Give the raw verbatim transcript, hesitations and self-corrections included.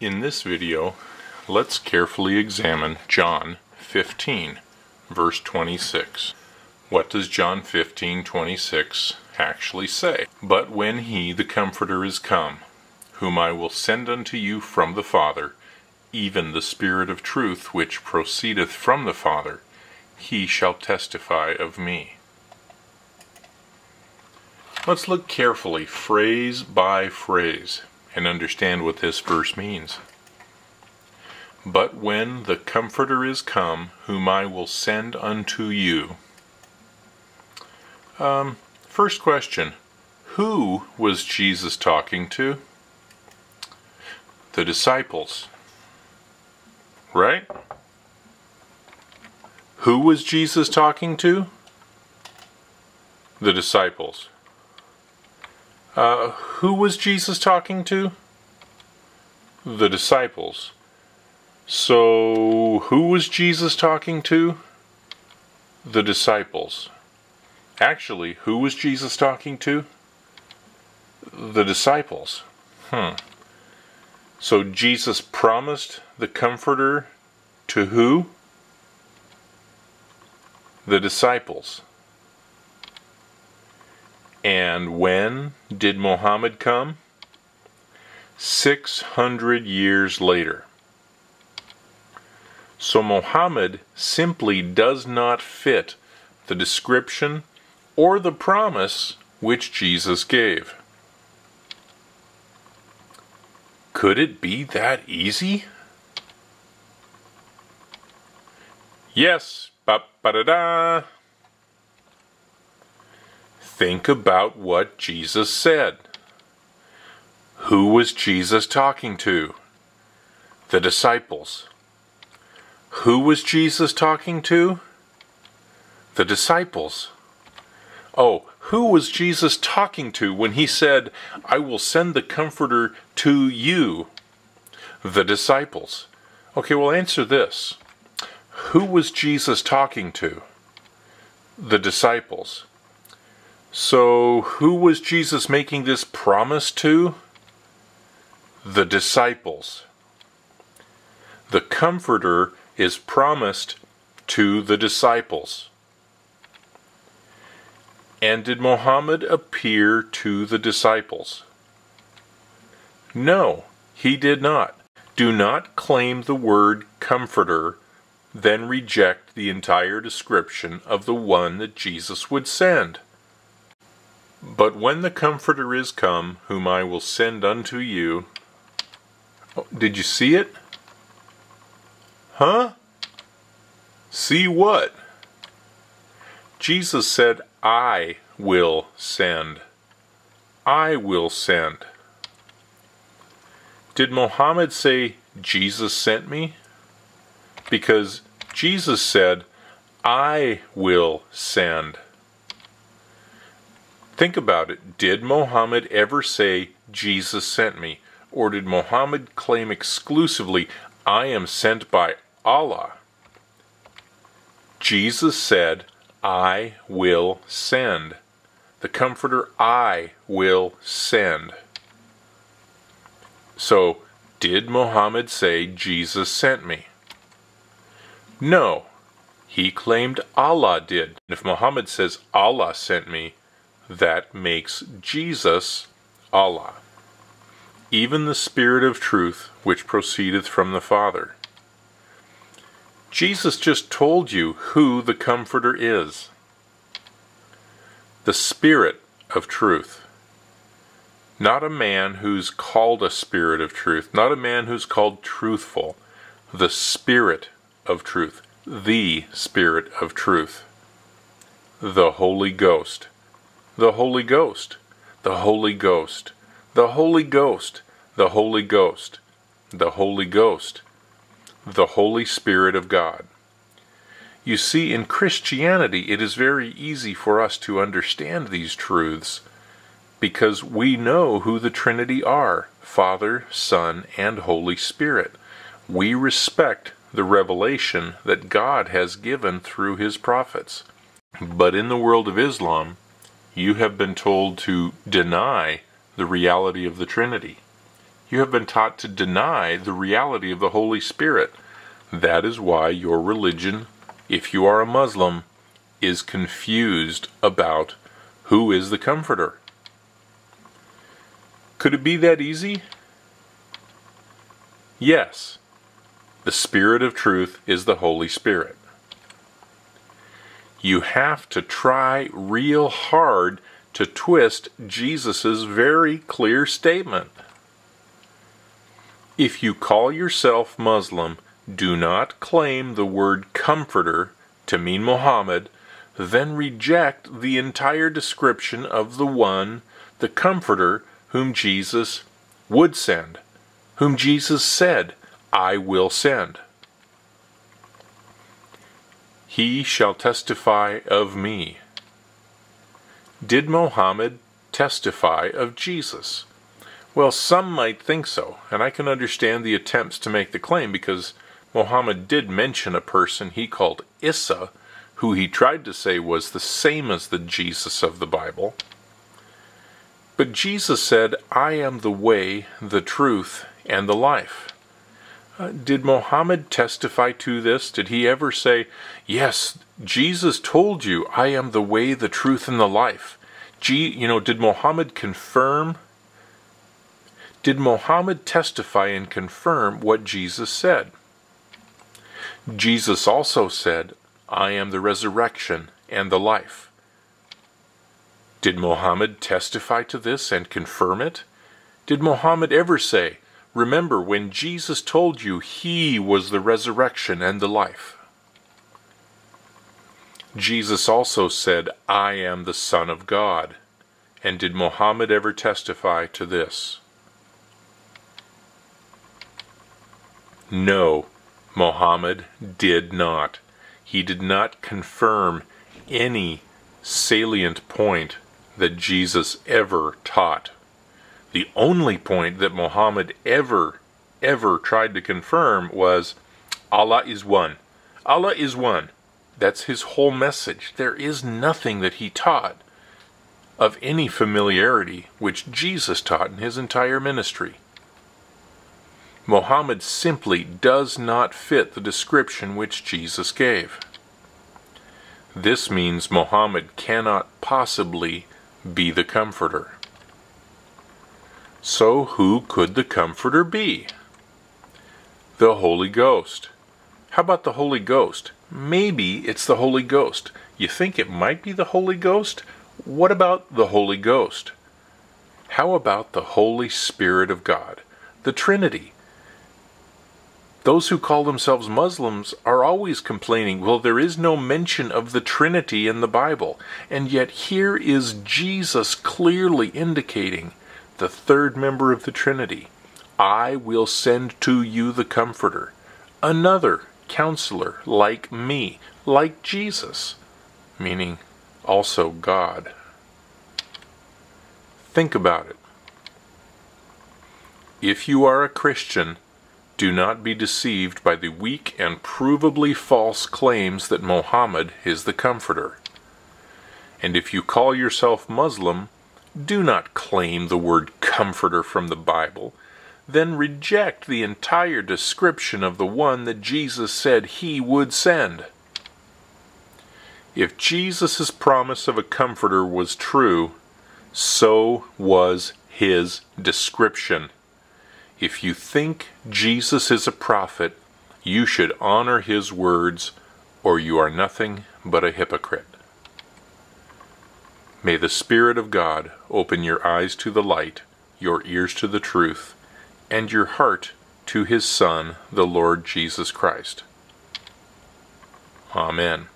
In this video, let's carefully examine John fifteen, verse twenty-six. What does John fifteen, twenty-six actually say? But when he, the Comforter, is come, whom I will send unto you from the Father, even the Spirit of truth which proceedeth from the Father, he shall testify of me. Let's look carefully, phrase by phrase, and understand what this verse means. But when the Comforter is come, whom I will send unto you. Um, first question, who was Jesus talking to? The disciples. Right? Who was Jesus talking to? The disciples. Uh, who was Jesus talking to? The disciples. So, who was Jesus talking to? The disciples. Actually, who was Jesus talking to? The disciples. Hmm. So, Jesus promised the Comforter to who? The disciples. And when did Muhammad come? Six hundred years later. So Muhammad simply does not fit the description or the promise which Jesus gave. Could it be that easy? Yes. Ba-ba-da-da. Think about what Jesus said. Who was Jesus talking to? The disciples. Who was Jesus talking to? The disciples. Oh, who was Jesus talking to when he said, I will send the Comforter to you? The disciples. Okay, well, answer this. Who was Jesus talking to? The disciples. So, who was Jesus making this promise to? The disciples. The Comforter is promised to the disciples. And did Muhammad appear to the disciples? No, he did not. Do not claim the word Comforter, then reject the entire description of the one that Jesus would send. But when the Comforter is come, whom I will send unto you... Oh, did you see it? Huh? See what? Jesus said, I will send. I will send. Did Muhammad say, Jesus sent me? Because Jesus said, I will send. Think about it. Did Muhammad ever say, Jesus sent me? Or did Muhammad claim exclusively, I am sent by Allah? Jesus said, I will send. The Comforter I will send. So, did Muhammad say, Jesus sent me? No. He claimed Allah did. If Muhammad says, Allah sent me, that makes Jesus Allah. Even the Spirit of truth which proceedeth from the Father. Jesus just told you who the Comforter is. The Spirit of truth. Not a man who's called a Spirit of truth. Not a man who's called truthful. The Spirit of truth. The Spirit of truth. The Holy Ghost. The Holy Ghost. The Holy Ghost. The Holy Ghost. The Holy Ghost. The Holy Ghost. The Holy Spirit of God. You see, in Christianity, it is very easy for us to understand these truths because we know who the Trinity are, Father, Son, and Holy Spirit. We respect the revelation that God has given through His prophets. But in the world of Islam, you have been told to deny the reality of the Trinity. You have been taught to deny the reality of the Holy Spirit. That is why your religion, if you are a Muslim, is confused about who is the Comforter. Could it be that easy? Yes. The Spirit of truth is the Holy Spirit. You have to try real hard to twist Jesus' very clear statement. If you call yourself Muslim, do not claim the word comforter to mean Muhammad, then reject the entire description of the one, the comforter, whom Jesus would send, whom Jesus said, I will send. He shall testify of me. Did Muhammad testify of Jesus? Well, some might think so, and I can understand the attempts to make the claim because Muhammad did mention a person he called Isa, who he tried to say was the same as the Jesus of the Bible. But Jesus said, I am the way, the truth, and the life. Uh, did Muhammad testify to this? Did he ever say, yes, Jesus told you, I am the way, the truth, and the life? G you know, did Muhammad confirm? Did Muhammad testify and confirm what Jesus said? Jesus also said, I am the resurrection and the life. Did Muhammad testify to this and confirm it? Did Muhammad ever say, remember when Jesus told you he was the resurrection and the life? Jesus also said, I am the Son of God. And did Muhammad ever testify to this? No, Muhammad did not. He did not confirm any salient point that Jesus ever taught. The only point that Muhammad ever, ever tried to confirm was, Allah is one. Allah is one. That's his whole message. There is nothing that he taught of any familiarity which Jesus taught in his entire ministry. Muhammad simply does not fit the description which Jesus gave. This means Muhammad cannot possibly be the Comforter. So who could the Comforter be? The Holy Ghost. How about the Holy Ghost? Maybe it's the Holy Ghost. You think it might be the Holy Ghost? What about the Holy Ghost? How about the Holy Spirit of God? The Trinity. Those who call themselves Muslims are always complaining, well, there is no mention of the Trinity in the Bible. And yet here is Jesus clearly indicating the third member of the Trinity. I will send to you the Comforter, another counselor like me, like Jesus, meaning also God. Think about it. If you are a Christian, do not be deceived by the weak and provably false claims that Muhammad is the Comforter. And if you call yourself Muslim, do not claim the word Comforter from the Bible. Then reject the entire description of the one that Jesus said he would send. If Jesus' promise of a Comforter was true, so was his description. If you think Jesus is a prophet, you should honor his words, or you are nothing but a hypocrite. May the Spirit of God open your eyes to the light, your ears to the truth, and your heart to his Son, the Lord Jesus Christ. Amen.